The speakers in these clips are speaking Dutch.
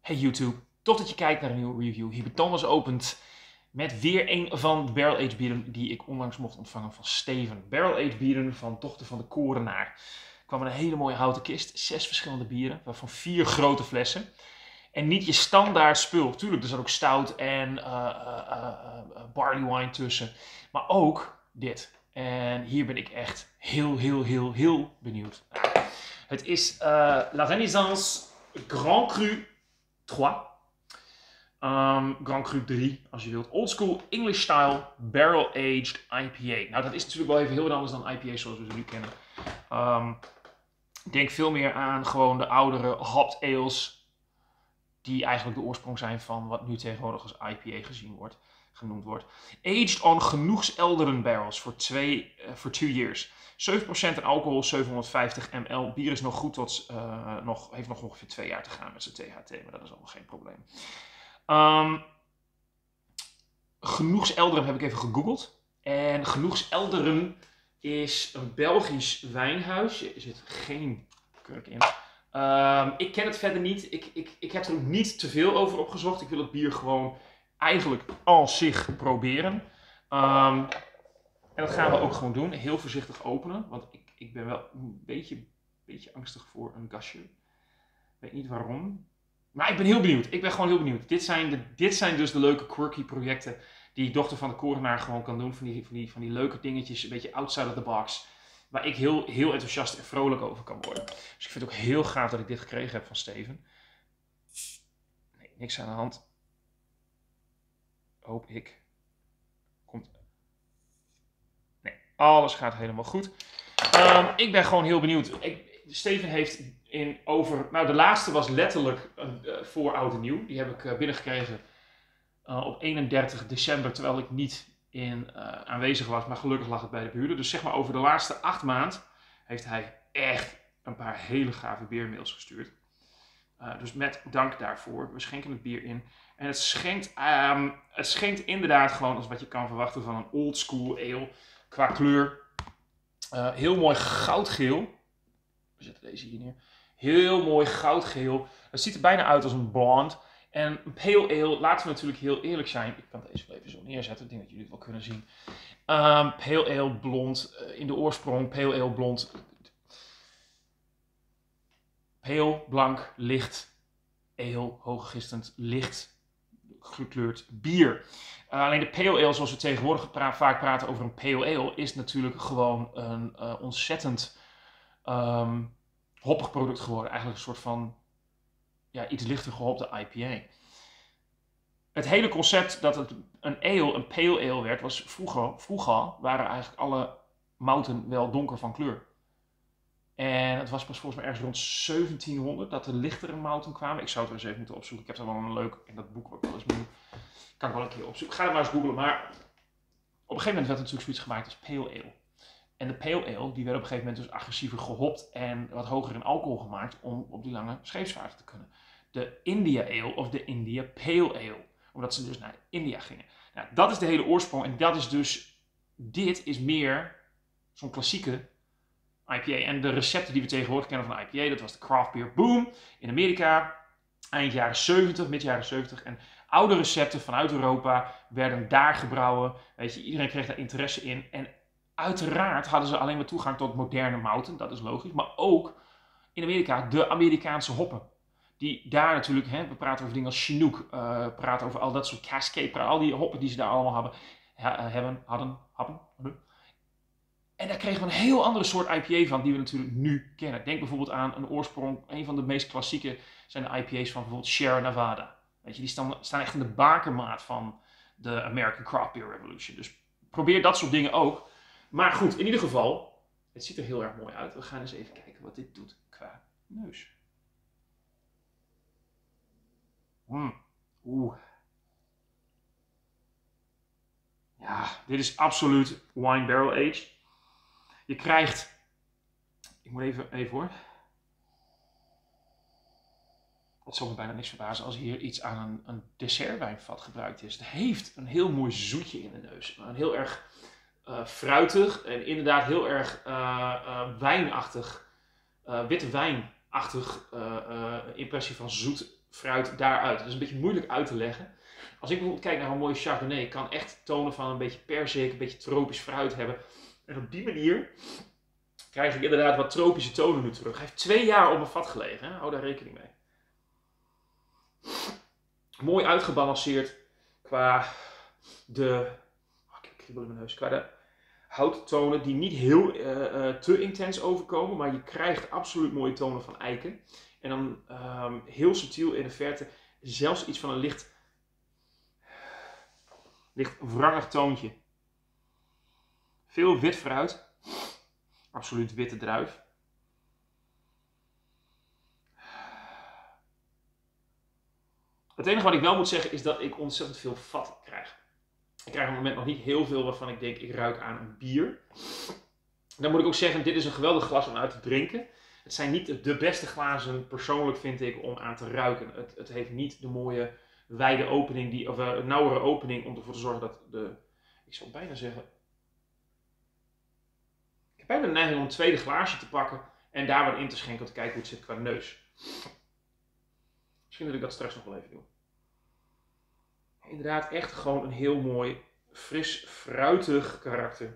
Hey YouTube, tof dat je kijkt naar een nieuwe review. Hier bij Thomas opent met weer een van de Barrel Aged bieren die ik onlangs mocht ontvangen van Steven. Barrel Aged bieren van Dochter van de Korenaar. Er kwam in een hele mooie houten kist, 6 verschillende bieren, waarvan 4 grote flessen. En niet je standaard spul. Tuurlijk, er zat ook stout en barley wine tussen. Maar ook dit. En hier ben ik echt heel benieuwd. Het is La Renaissance Grand Cru 3. Grand Cru 3, als je wilt. Old School English Style Barrel Aged IPA. Nou, dat is natuurlijk wel even heel wat anders dan IPA zoals we ze nu kennen. Ik denk veel meer aan gewoon de oudere hopped ales. Die eigenlijk de oorsprong zijn van wat nu tegenwoordig als IPA genoemd wordt. Aged on genoegselderen barrels voor 2 years. 7% in alcohol, 750 ml. Bier is nog goed heeft nog ongeveer 2 jaar te gaan met zijn THT, maar dat is allemaal geen probleem. Genoegselderen heb ik even gegoogeld. En Genoegselderen is een Belgisch wijnhuis. Er zit geen kurk in. Ik ken het verder niet. Ik heb er ook niet te veel over opgezocht. Ik wil het bier gewoon eigenlijk als zich proberen. En dat gaan we ook gewoon doen. Heel voorzichtig openen. Want ik ben wel een beetje angstig voor een gasje. Ik weet niet waarom. Maar ik ben heel benieuwd. Ik ben gewoon heel benieuwd. Dit zijn dus de leuke quirky projecten die Dochter van de Korenaar gewoon kan doen. Van die leuke dingetjes. Een beetje outside of the box. Waar ik heel enthousiast en vrolijk over kan worden. Dus ik vind het ook heel gaaf dat ik dit gekregen heb van Steven. Nee, niks aan de hand. Hoop ik. Nee, alles gaat helemaal goed. Ik ben gewoon heel benieuwd. Steven heeft nou, de laatste was letterlijk voor oud en nieuw. Die heb ik binnengekregen op 31 december, terwijl ik niet aanwezig was, maar gelukkig lag het bij de buren. Dus zeg maar over de laatste 8 maanden heeft hij echt een paar hele gave biermails gestuurd. Dus met dank daarvoor. We schenken het bier in. En het schenkt inderdaad gewoon als wat je kan verwachten van een old school ale. Qua kleur. Heel mooi goudgeel. We zetten deze hier neer. Heel mooi goudgeel. Het ziet er bijna uit als een blond. En een pale ale, laten we natuurlijk heel eerlijk zijn. Ik kan deze wel even zo neerzetten. Ik denk dat jullie het wel kunnen zien. Pale ale, blond. In de oorsprong, pale ale, blond. Pale, blank, licht. Ale, hooggistend, licht gekleurd bier. Alleen de pale ale, zoals we tegenwoordig vaak praten over een pale ale, is natuurlijk gewoon een ontzettend hoppig product geworden. Eigenlijk een soort van iets lichter gehopte IPA. Het hele concept dat het een pale ale werd, was vroeger waren eigenlijk alle mouten wel donker van kleur. En het was pas volgens mij ergens rond 1700 dat de lichtere mouten kwamen. Ik zou het wel eens even moeten opzoeken. Ik heb er wel een leuk, in dat boek wat ik wel eens mee. Kan ik wel een keer opzoeken. Ga er maar eens googlen. Maar op een gegeven moment werd er natuurlijk zoiets gemaakt als pale ale. En de pale ale, die werd op een gegeven moment dus agressiever gehopt en wat hoger in alcohol gemaakt om op die lange scheepsvaart te kunnen. De India Ale of de India Pale Ale. Omdat ze dus naar India gingen. Nou, dat is de hele oorsprong. En dat is dus, dit is meer zo'n klassieke IPA. En de recepten die we tegenwoordig kennen van IPA, dat was de craft beer boom in Amerika. Eind jaren 70, mid jaren 70. En oude recepten vanuit Europa werden daar gebrouwen. Weet je, iedereen kreeg daar interesse in. En uiteraard hadden ze alleen maar toegang tot moderne mouten. Dat is logisch. Maar ook in Amerika de Amerikaanse hoppen. Die daar natuurlijk, we praten over dingen als Chinook, praten over al dat soort Cascade, al die hoppen die ze daar allemaal hadden. En daar kregen we een heel andere soort IPA van, die we natuurlijk nu kennen. Denk bijvoorbeeld aan een oorsprong, een van de meest klassieke zijn de IPA's van bijvoorbeeld Sierra Nevada. Weet je, die staan echt in de bakermaat van de American Craft Beer Revolution. Dus probeer dat soort dingen ook. Maar goed, in ieder geval, het ziet er heel erg mooi uit. We gaan eens even kijken wat dit doet qua neus. Oeh. Ja, dit is absoluut wine barrel aged. Je krijgt, ik moet even hoor. Het zal me bijna niks verbazen als hier iets aan een dessertwijnvat gebruikt is. Het heeft een heel mooi zoetje in de neus. Een heel erg fruitig en inderdaad heel erg wijnachtig, witte wijnachtig impressie van zoet fruit daaruit. Dat is een beetje moeilijk uit te leggen. Als ik bijvoorbeeld kijk naar een mooie Chardonnay, ik kan echt tonen van een beetje perzik, een beetje tropisch fruit hebben. En op die manier krijg ik inderdaad wat tropische tonen nu terug. Hij heeft 2 jaar op mijn vat gelegen, hè? Hou daar rekening mee. Mooi uitgebalanceerd qua de, ik kriebel in mijn neus, qua de houttonen die niet heel te intens overkomen, maar je krijgt absoluut mooie tonen van eiken. En dan heel subtiel in de verte zelfs iets van een licht wrangig toontje. Veel wit fruit, absoluut witte druif. Het enige wat ik wel moet zeggen is dat ik ontzettend veel vat krijg. Ik krijg op het moment nog niet heel veel waarvan ik denk, ik ruik aan een bier. Dan moet ik ook zeggen, dit is een geweldig glas om uit te drinken. Het zijn niet de beste glazen, persoonlijk vind ik, om aan te ruiken. Het heeft niet de mooie wijde opening, of een nauwere opening om ervoor te zorgen dat de, ik zou bijna zeggen, ik heb bijna de neiging om een tweede glaasje te pakken en daar wat in te schenken om te kijken hoe het zit qua neus. Misschien dat ik dat straks nog wel even doe. Inderdaad echt gewoon een heel mooi, fris, fruitig karakter.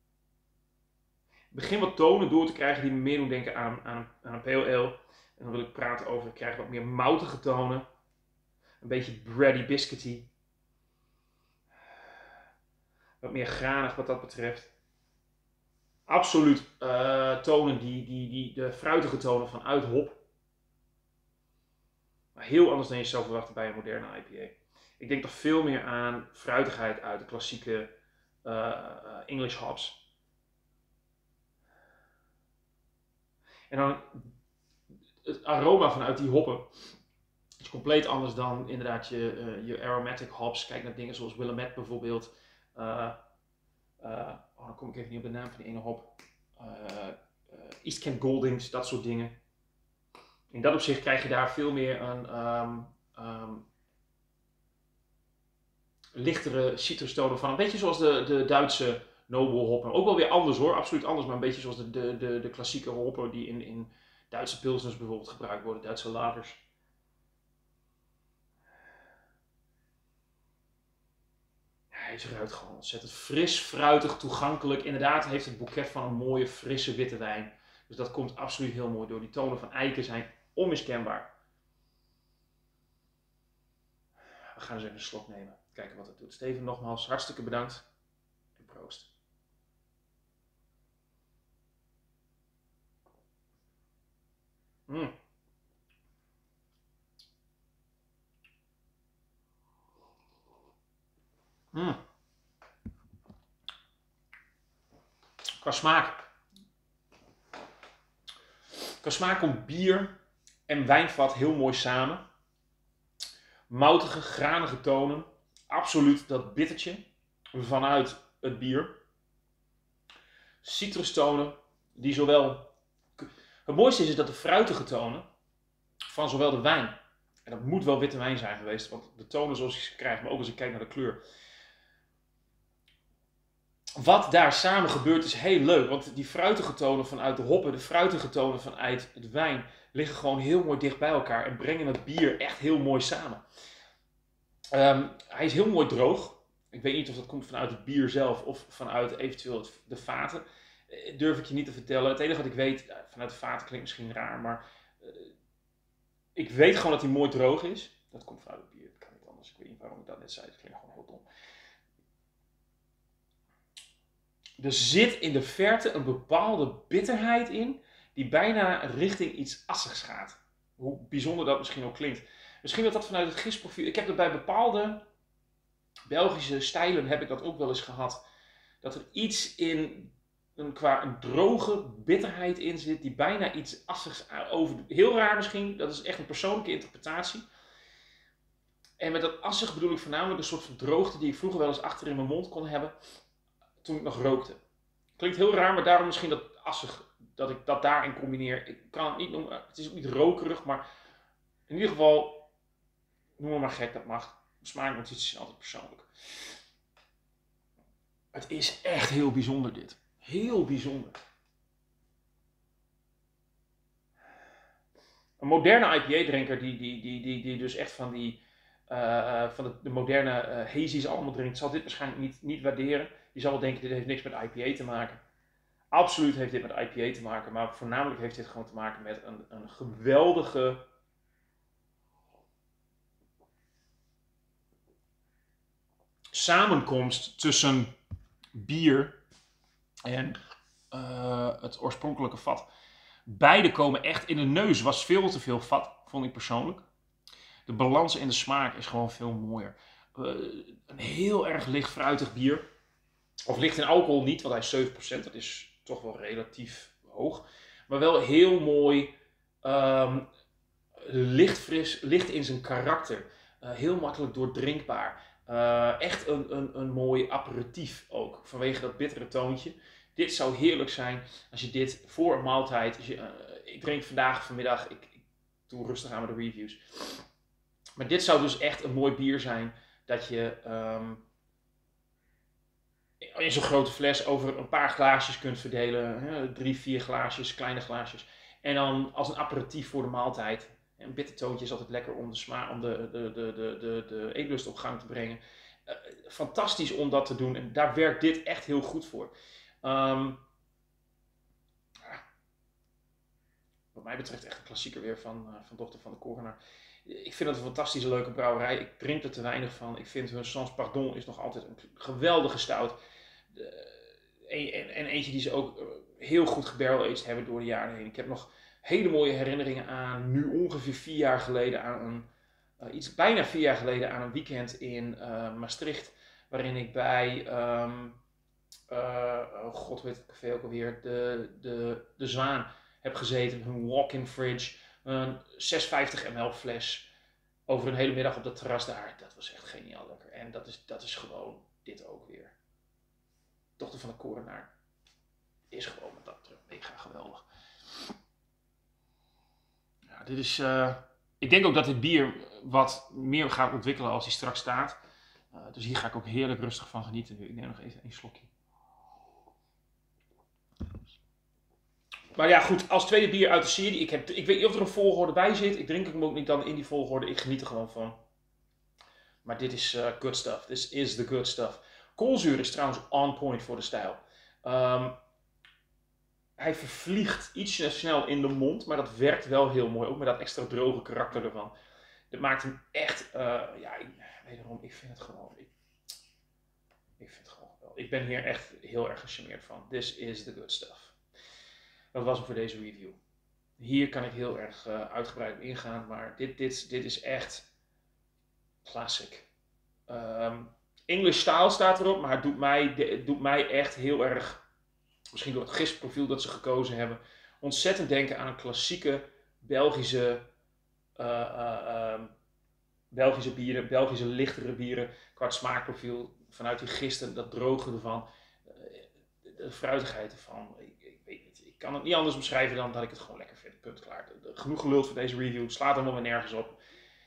Ik begin wat tonen door te krijgen die me meer doen denken aan een pale ale. En dan wil ik praten over, ik krijg wat meer moutige tonen. Een beetje bready biscuity. Wat meer granig wat dat betreft. Absoluut tonen de fruitige tonen vanuit hop. Maar heel anders dan je zou verwachten bij een moderne IPA. Ik denk toch veel meer aan fruitigheid uit de klassieke English hops. En dan het aroma vanuit die hoppen is compleet anders dan inderdaad je aromatic hops. Kijk naar dingen zoals Willamette bijvoorbeeld. Dan kom ik even niet op de naam van die ene hop. East Kent Goldings, dat soort dingen. In dat opzicht krijg je daar veel meer een lichtere citrustonen van. Een beetje zoals de Duitse Noble hoppen. Ook wel weer anders hoor, absoluut anders. Maar een beetje zoals de klassieke hoppen die in Duitse pilsners bijvoorbeeld gebruikt worden. Duitse lagers. Hij ruikt gewoon ontzettend fris, fruitig, toegankelijk. Inderdaad heeft het boeket van een mooie, frisse witte wijn. Dus dat komt absoluut heel mooi door. Die tonen van eiken zijn onmiskenbaar. We gaan eens even een slok nemen. Kijken wat het doet. Steven, nogmaals hartstikke bedankt. En proost. Qua smaak komt bier en wijnvat heel mooi samen. Moutige, granige tonen. Absoluut dat bittertje vanuit het bier. Citrustonen die zowel... Het mooiste is dat de fruitige tonen van zowel de wijn... En dat moet wel witte wijn zijn geweest, want de tonen zoals ik ze krijg, maar ook als ik kijk naar de kleur... Wat daar samen gebeurt is heel leuk, want die fruitige tonen vanuit de hoppen, de fruitige tonen vanuit het wijn, liggen gewoon heel mooi dicht bij elkaar en brengen het bier echt heel mooi samen. Hij is heel mooi droog. Ik weet niet of dat komt vanuit het bier zelf of vanuit eventueel de vaten. Durf ik je niet te vertellen. Het enige wat ik weet, vanuit de vaten klinkt misschien raar, maar ik weet gewoon dat hij mooi droog is. Dat komt vanuit het bier, dat kan niet anders. Ik weet niet waarom ik dat net zei, het klinkt gewoon heel dom. Er zit in de verte een bepaalde bitterheid in, die bijna richting iets assigs gaat. Hoe bijzonder dat misschien ook klinkt. Misschien dat dat vanuit het gistprofiel... Ik heb dat bij bepaalde Belgische stijlen heb ik dat ook wel eens gehad. Dat er iets in, qua een droge bitterheid in zit, die bijna iets assigs over... Heel raar misschien, dat is echt een persoonlijke interpretatie. En met dat assig bedoel ik voornamelijk een soort van droogte die ik vroeger wel eens achter in mijn mond kon hebben. Toen ik nog rookte. Klinkt heel raar, maar daarom misschien dat assig, dat ik dat daarin combineer. Ik kan het niet noemen, het is ook niet rokerig, maar in ieder geval, noem maar gek, dat mag. Smaaknotities zijn altijd persoonlijk. Het is echt heel bijzonder dit. Heel bijzonder. Een moderne IPA-drinker die dus echt van de moderne hazies allemaal drinkt, zal dit waarschijnlijk niet waarderen. Die zal wel denken, dit heeft niks met IPA te maken. Absoluut heeft dit met IPA te maken, maar voornamelijk heeft dit gewoon te maken met een geweldige samenkomst tussen bier en het oorspronkelijke vat. Beide komen echt in de neus. Was veel te veel vat, vond ik persoonlijk. De balans in de smaak is gewoon veel mooier. Een heel erg licht fruitig bier. Of licht in alcohol niet, want hij is 7%. Dat is toch wel relatief hoog. Maar wel heel mooi. Licht fris, licht in zijn karakter. Heel makkelijk doordrinkbaar. Echt een mooi aperitief ook. Vanwege dat bittere toontje. Dit zou heerlijk zijn als je dit voor een maaltijd. Ik drink vanmiddag. Ik doe rustig aan met de reviews. Maar dit zou dus echt een mooi bier zijn. Dat je in zo'n grote fles over een paar glaasjes kunt verdelen. 3, 4 glaasjes, kleine glaasjes. En dan als een aperitief voor de maaltijd. Een bittertoontje is altijd lekker om de eetlust op gang te brengen. Fantastisch om dat te doen. En daar werkt dit echt heel goed voor. Wat mij betreft echt een klassieker weer van Dochter van de Korenaar. Ik vind het een fantastische leuke brouwerij. Ik drink er te weinig van. Ik vind hun Sans Pardon is nog altijd een geweldige stout. En eentje die ze ook heel goed gebarrel-aged hebben door de jaren heen. Ik heb nog hele mooie herinneringen aan, nu ongeveer 4 jaar geleden, aan bijna 4 jaar geleden aan een weekend in Maastricht. Waarin ik bij, god weet het café ook alweer, de Zwaan heb gezeten. Hun walk-in fridge, een 650 ml fles. Over een hele middag op dat terras daar. Dat was echt geniaal lekker. En dat is gewoon dit ook weer. Dochter van de Korenaar is gewoon met dat mega geweldig. Ja, dit is, ik denk ook dat dit bier wat meer gaat ontwikkelen als hij straks staat. Dus hier ga ik ook heerlijk rustig van genieten. Ik neem nog even een slokje. Maar ja, goed, als tweede bier uit de serie. Ik weet niet of er een volgorde bij zit. Ik drink hem ook niet dan in die volgorde. Ik geniet er gewoon van. Maar dit is good stuff. This is the good stuff. Koolzuur is trouwens on point voor de stijl. Hij vervliegt ietsje snel in de mond, maar dat werkt wel heel mooi. Ook met dat extra droge karakter ervan. Dat maakt hem echt, wederom, ik vind het gewoon, ik vind het gewoon geweldig. Ik ben hier echt heel erg gecharmeerd van. This is the good stuff. Dat was het voor deze review. Hier kan ik heel erg uitgebreid op ingaan, maar dit is echt classic. English style staat erop, maar het doet mij echt heel erg, misschien door het gistprofiel dat ze gekozen hebben, ontzettend denken aan een klassieke Belgische bieren, Belgische lichtere bieren, qua smaakprofiel, vanuit die gisten, dat droge ervan, de fruitigheid ervan. Ik weet niet, ik kan het niet anders beschrijven dan dat ik het gewoon lekker vind. Punt, klaar. Genoeg geluld voor deze review, slaat helemaal nergens op.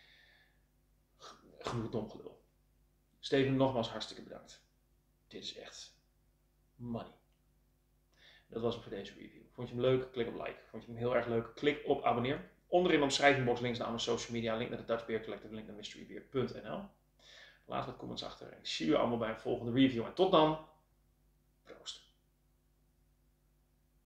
Genoeg dom gelul. Steven, nogmaals hartstikke bedankt. Dit is echt money. Dat was het voor deze review. Vond je hem leuk? Klik op like. Vond je hem heel erg leuk? Klik op abonneer. Onderin de omschrijvingbox links naar mijn social media. Link naar de Dutch Beer Collective. Link naar mysterybeer.nl. Laat wat comments achter. Ik zie jullie allemaal bij een volgende review. En tot dan. Proost.